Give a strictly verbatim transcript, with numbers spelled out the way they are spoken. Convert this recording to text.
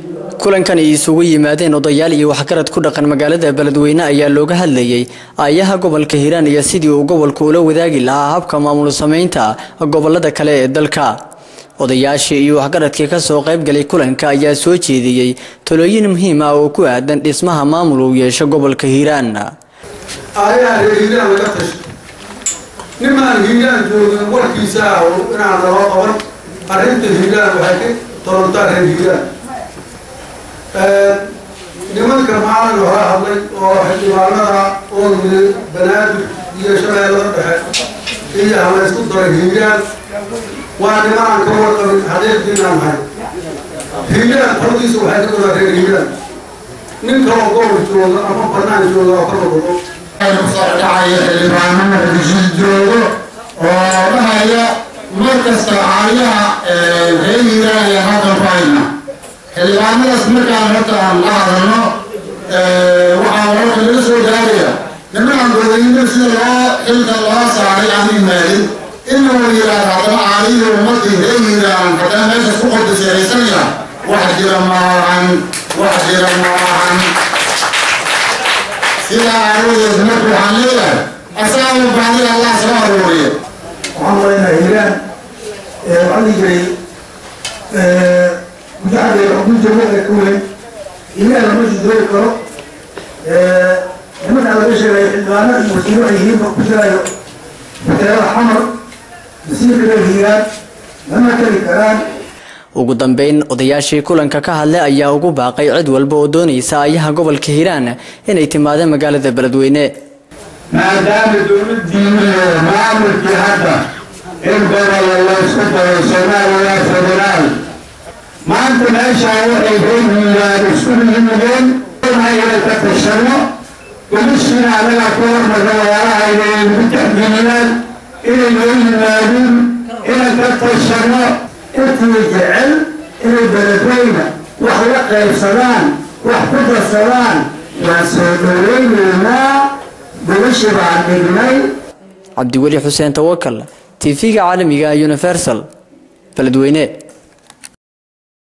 kulankan ay isugu yimaadeen odayaal iyo waxgarad ku dhaqan magaalada Beledweyne ayaa looga hadlayay ayaha gobolka Hiiraan iyo sidii uu gobolku ula wadaagi lahaa habka maamul sameynta gobolada kale ee dalka. odayaashii iyo waxgaradkii ka soo qayb galay kulanka ayaa soo jeediyay talooyin muhiim ah oo ku aadan dhismaha maamul u yeesho gobolka Hiiraan. ayaha Hiiraan laga tashay niman Hiiraan jooga warkiisa oo inaan loo qaban arrinta Hiiraan waxay torontaa Hiiraan nimanka macalin hore hadlay oo xildhibaanada oo banaadir iyo shabeellada dhexe iyo hal isku daray Hiiraan waa niman ka warqabin xaqiiqdiina maxay Hiiraan xogtiisa waxay ka wadaageen Hiiraan ninka oo gobol jooga ama banaan jooga oo ka wado ay soo dhacay xildhibaanada joogo oo dhahaya markasta ayaha ee Hiiraan iyo hadal fayna xildhibaanadaas markaan horta aan la hadalno waxaa wararka laga soo gaaraya nimankan dadweyne sida loo xilka loo saaray aan imaalin inuu yiraahdo haddana caaliyo ummadii reer Hiiraan haddana meesha ku qodisaysanaya wax jira maahan wax jira maahan sidaa awoodeed marka waxaan leeyahay asaabu baadil allah soo arooriyo waxaan leenahay Hiiraan ee waxaan jiray مجرد يقول جميع الكون إلا لما يجدوا يكروا لما على بشر الإدوان المسلمين يهيب بكرة بكرة حمر بسيط الهيئات لما كان الكلام ugu dambeyn odayaashii kulanka ka hadlay ayaa ugu baaqay cid walba oo doonaysa ayaha gobolka Hiiraan inay timaadaan magaalada Beledweyne maadaama dowladdiina maamulkii hadda in gobol la isku dayo Soomaaliya federal maanta meeshaan waxay helayaan isku yimaadeen inay ka tashano komishiina anaga ku hormarayaan inay mutaxdiinaan inay yimaadeen inay ka tashano intii jecel inay Beledweyne wax la qaybsadaan wax ku darsadaan waa soo dhaweynaa bulshada aan dhignay Cabdi Wali Xuseen Tawakkal T V-ga caalamiga Universal Beledweyne.